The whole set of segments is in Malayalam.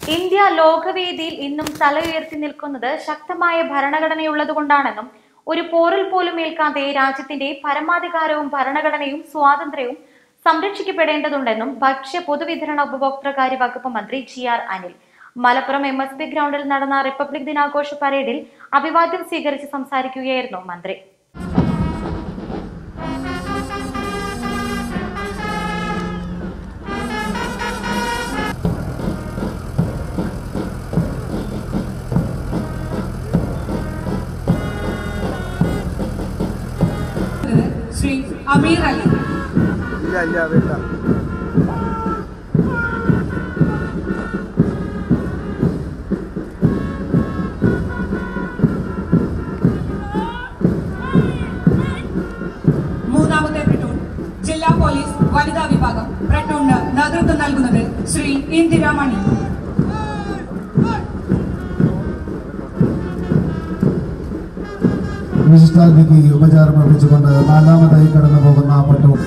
ഇന്ത്യ ലോകവേദിയിൽ ഇന്നും തല ഉയർത്തി നിൽക്കുന്നത് ശക്തമായ ഭരണഘടനയുള്ളതുകൊണ്ടാണെന്നും ഒരു പോറിൽ പോലും ഏൽക്കാതെ രാജ്യത്തിന്റെ പരമാധികാരവും ഭരണഘടനയും സ്വാതന്ത്ര്യവും സംരക്ഷിക്കപ്പെടേണ്ടതുണ്ടെന്നും ഭക്ഷ്യ പൊതുവിതരണ ഉപഭോക്തൃകാര്യ വകുപ്പ് മന്ത്രി GR അനിൽ മലപ്പുറം MSP ഗ്രൗണ്ടിൽ നടന്ന റിപ്പബ്ലിക് ദിനാഘോഷ പരേഡിൽ അഭിവാദ്യം സ്വീകരിച്ച് സംസാരിക്കുകയായിരുന്നു മന്ത്രി. ശ്രീ അമീർ അലി. മൂന്നാമത്തെ പ്ലട്ടൂൺ ജില്ലാ പോലീസ് വനിതാ വിഭാഗം പ്ലട്ടൂണിന് നേതൃത്വം നൽകുന്നത് ശ്രീ ഇന്ദിരാമണി. വിശിഷ്ടാതിഥിക്ക് ഉപചാരം അർപ്പിച്ചുകൊണ്ട് നാലാമതായി കടന്നു പോകുന്ന പട്ടൂൺ.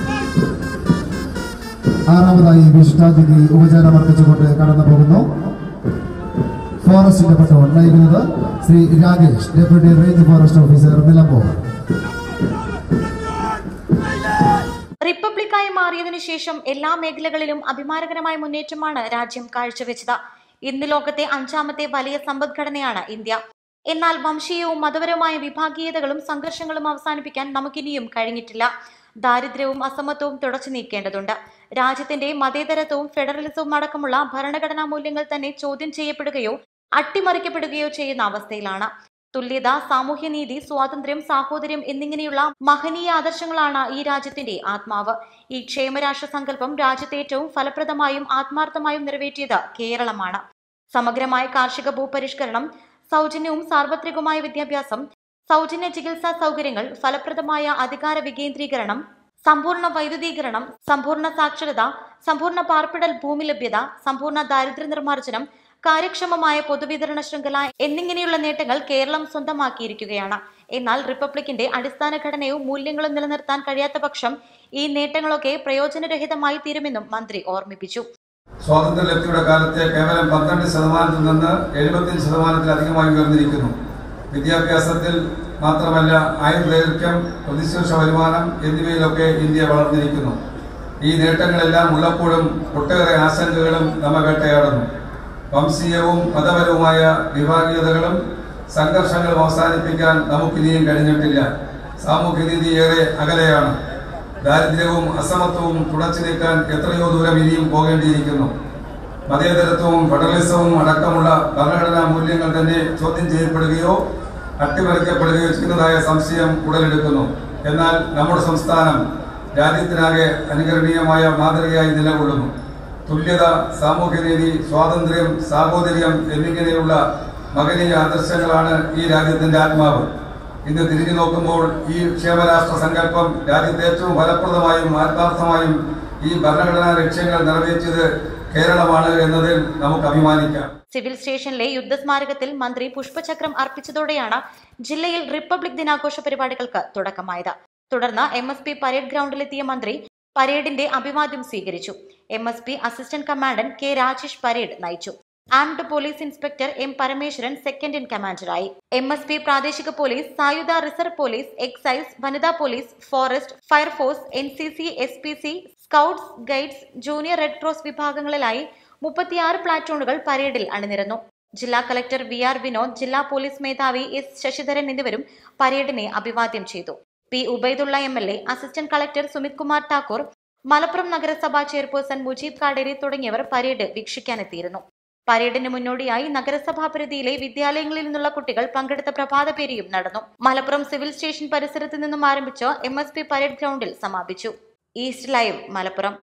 ആറാമതായി വിശിഷ്ടാതിഥി ഉപചാരം അർപ്പിച്ചുകൊണ്ട് കടന്നു പോകുന്നു ഫോറസ്റ്റിന്റെ പട്ടൂൺ നയിക്കുന്നത് Shri Rakesh, deputy range forest officer, Nilambur. റിപ്പബ്ലിക്കായി മാറിയതിനു ശേഷം എല്ലാ മേഖലകളിലും അഭിമാനകരമായ മുന്നേറ്റമാണ് രാജ്യം കാഴ്ചവെച്ചത്. ഇന്ന് ലോകത്തെ 5ാമത്തെ വലിയ സമ്പദ്ഘടനയാണ് ഇന്ത്യ. എന്നാൽ വംശീയവും മതപരവുമായ വിഭാഗീയതകളും സംഘർഷങ്ങളും അവസാനിപ്പിക്കാൻ നമുക്കിനിയും കഴിഞ്ഞിട്ടില്ല. ദാരിദ്ര്യവും അസമത്വവും തുടച്ചു നീക്കേണ്ടതുണ്ട്. രാജ്യത്തിന്റെ മതേതരത്വവും ഫെഡറലിസവും അടക്കമുള്ള ഭരണഘടനാ മൂല്യങ്ങൾ തന്നെ ചോദ്യം ചെയ്യപ്പെടുകയോ അട്ടിമറിക്കപ്പെടുകയോ ചെയ്യുന്ന അവസ്ഥയിലാണ്. തുല്യത, സാമൂഹ്യനീതി, സ്വാതന്ത്ര്യം, സാഹോദര്യം എന്നിങ്ങനെയുള്ള മഹനീയ ആദർശങ്ങളാണ് ഈ രാജ്യത്തിന്റെ ആത്മാവ്. ഈ ക്ഷേമരാഷ്ട്ര സങ്കല്പം രാജ്യത്തെ ഏറ്റവും ഫലപ്രദമായും ആത്മാർത്ഥമായും നിറവേറ്റിയത് കേരളമാണ്. സമഗ്രമായ കാർഷിക ഭൂപരിഷ്കരണം, സൗജന്യവും സാർവത്രികവുമായ വിദ്യാഭ്യാസം, സൗജന്യ ചികിത്സാ സൗകര്യങ്ങൾ, ഫലപ്രദമായ അധികാര വികേന്ദ്രീകരണം, സമ്പൂർണ്ണ വൈദ്യുതീകരണം, സമ്പൂർണ്ണ സാക്ഷരത, സമ്പൂർണ്ണ പാർപ്പിടൽ ഭൂമി ലഭ്യത, സമ്പൂർണ്ണ ദാരിദ്ര്യ നിർമ്മാർജ്ജനം, കാര്യക്ഷമമായ പൊതുവിതരണ ശൃംഖല എന്നിങ്ങനെയുള്ള നേട്ടങ്ങൾ കേരളം സ്വന്തമാക്കിയിരിക്കുകയാണ്. എന്നാൽ റിപ്പബ്ലിക്കിന്റെ അടിസ്ഥാന ഘടനയും മൂല്യങ്ങളും നിലനിർത്താൻ കഴിയാത്ത പക്ഷം ഈ നേട്ടങ്ങളൊക്കെ പ്രയോജനരഹിതമായി തീരുമെന്നും മന്ത്രി ഓർമ്മിപ്പിച്ചു. സ്വാതന്ത്ര്യലബ്ധിയുടെ കാലത്തെ കേവലം 12% നിന്ന് 75%-ലധികമായി ഉയർന്നിരിക്കുന്നു. വിദ്യാഭ്യാസത്തിൽ മാത്രമല്ല, ആയുർദൈർഘ്യം, പ്രതിശീർഷ വരുമാനം എന്നിവയിലൊക്കെ ഇന്ത്യ വളർന്നിരിക്കുന്നു. ഈ നേട്ടങ്ങളെല്ലാം ഉള്ളപ്പോഴും ഒട്ടേറെ ആശങ്കകളും നമ്മെ വേട്ടയാടുന്നു. വംശീയവും മതപരവുമായ വിഭാഗീയതകളും സംഘർഷങ്ങളും അവസാനിപ്പിക്കാൻ നമുക്കിനിയും കഴിഞ്ഞിട്ടില്ല. സാമൂഹ്യനീതി ഏറെ അകലെയാണ്. ദാരിദ്ര്യവും അസമത്വവും തുടച്ചു നീക്കാൻ എത്രയോ ദൂരം ഇനിയും പോകേണ്ടിയിരിക്കുന്നു. മതേതരത്വവും ഫെഡറലിസവും അടക്കമുള്ള ഭരണഘടനാ മൂല്യങ്ങൾ തന്നെ ചോദ്യം ചെയ്യപ്പെടുകയോ അട്ടിമറിക്കപ്പെടുകയോ ചെയ്യുന്നതായ സംശയം ഉടലെടുക്കുന്നു. എന്നാൽ നമ്മുടെ സംസ്ഥാനം രാജ്യത്തിനാകെ അനുകരണീയമായ മാതൃകയായി നിലകൊള്ളുന്നു. തുല്യത, സാമൂഹ്യനീതി, സ്വാതന്ത്ര്യം, സാഹോദര്യം എന്നിങ്ങനെയുള്ള മഹനീയ ആദർശങ്ങളാണ് ഈ രാജ്യത്തിന്റെ ആത്മാവ്. ഇന്ന് തിരിഞ്ഞു നോക്കുമ്പോൾ ഈ ക്ഷേമരാഷ്ട്ര സങ്കല്പം രാജ്യത്തെ ഏറ്റവും ഫലപ്രദമായും ആത്മാർത്ഥമായും ഈ ഭരണഘടനാ ലക്ഷ്യങ്ങൾ നിറവേറ്റിയത് കേരളമാണ് എന്നതിൽ നമുക്ക് അഭിമാനിക്കാം. സിവിൽ സ്റ്റേഷനിലെ യുദ്ധസ്മാരകത്തിൽ മന്ത്രി പുഷ്പചക്രം അർപ്പിച്ചതോടെയാണ് ജില്ലയിൽ റിപ്പബ്ലിക് ദിനാഘോഷ പരിപാടികൾക്ക് തുടക്കമായത്. തുടർന്ന് MSP പരേഡ് ഗ്രൗണ്ടിലെത്തിയ മന്ത്രി പരേഡിന്റെ അഭിവാദ്യം സ്വീകരിച്ചു. MSP assistant commandant K Rajesh parade നയിച്ചു. Armed police inspector M Parameswaran second in കമാൻഡറായി. MSP പ്രാദേശിക പോലീസ്, സായുധ റിസർവ് പോലീസ്, എക്സൈസ്, വനിതാ police, forest, fire force, NCC, SPC, scouts, guides, junior red cross വിഭാഗങ്ങളിലായി 36 പ്ലാറ്റൂണുകൾ പരേഡിൽ അണിനിരന്നു. ജില്ലാ കളക്ടർ VR വിനോദ്, ജില്ലാ പോലീസ് മേധാവി S ശശിധരൻ എന്നിവരും പരേഡിനെ അഭിവാദ്യം ചെയ്തു. P Ubaidulla MLA, assistant collector Sumit Kumar Thakur, Malappuram നഗരസഭാ ചെയർപേഴ്സൺ മുജീബ് കാടേരി തുടങ്ങിയവർ പരേഡ് വീക്ഷിക്കാനെത്തിയിരുന്നു. പരേഡിന് മുന്നോടിയായി നഗരസഭാ പരിധിയിലെ വിദ്യാലയങ്ങളിൽ നിന്നുള്ള കുട്ടികൾ പങ്കെടുത്ത പ്രഭാതപേരിയും നടന്നു. മലപ്പുറം സിവിൽ സ്റ്റേഷൻ പരിസരത്ത് നിന്നും ആരംഭിച്ച് MSP പരേഡ് ഗ്രൗണ്ടിൽ സമാപിച്ചു. East Live, Malappuram.